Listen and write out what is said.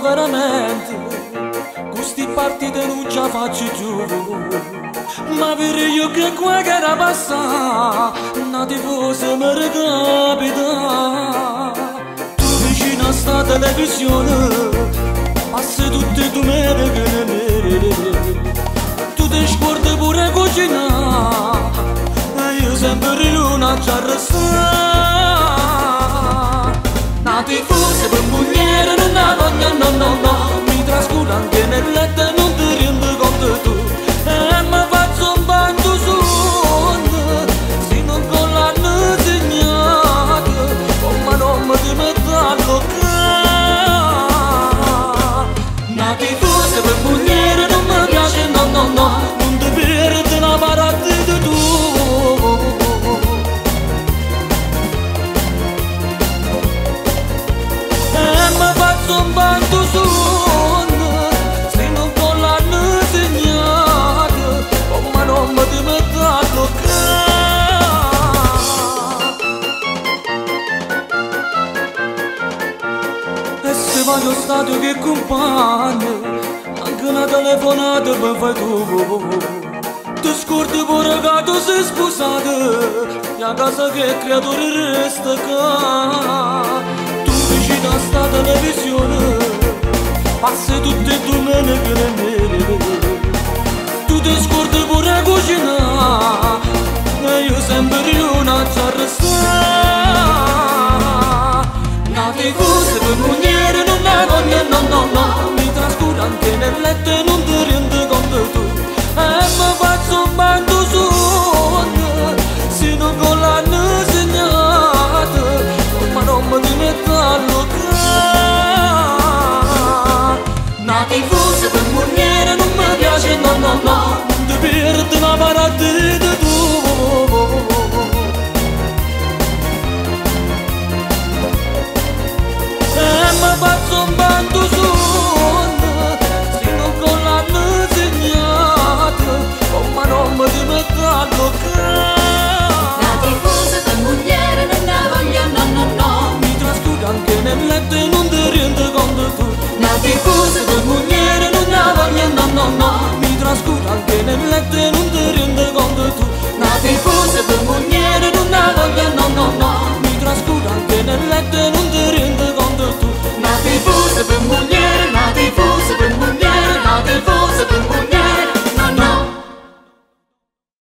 veramente questi partiti non ce la faccio più. Ma per io che qua che era passata una tifosa mi recapita. Tu vicino a sta televisione passi tutte le domenica. Tu ti scordi pure cucinare e io sempre l'una ci arrestare. Una tifosa per moglie non la voglio, no, no, no. Mi trascura anche nel letto e non ti rendi conto tu. E mi faccio un bagno sogno, se non con l'hanno segnato, come non mi ti metto a bloccare. Una tifosa per moglie non mi piace, no, no, no. Non ti perdi la parata di tu. Un bando sogno, se non con l'hanno segnato, come non mi ti metto a bloccare. E se vai allo stadio che compagno, anche una telefonata mi fai tu. Ti scordi pure che tu sei sposato, e a casa che creatore resta qua. Vicino a sta televisione passi tutte e domeniche nere. Tu ti scordi pure cucinare e io sempre l'una ci arrestare. Una tifosa per moglie non la voglio, no, no, no. Mi trascura anche nel letto e non ti rendi conto tu. E mi faccio un bagno sogno, se non con l'hanno segnato, ma non mi ti metto a bloccare. Una tifosa per moglie non mi piace, no, no, no. Non ti perdi una partita tu. E mi faccio un bando sogno, se non con l'hanno segnato, ma non mi ti metto a bloccare. Una tifosa per moglie non la voglio, no, no, no. Mi trascura anche nel letto e non ti rendi conto tu. Una tifosa per moglie non la voglio, no, no, no. Mi trascura anche nel letto e non ti rendi conto tu. Una tifosa per moglie non la voglio, no, no, no. Mi trascura anche nel letto e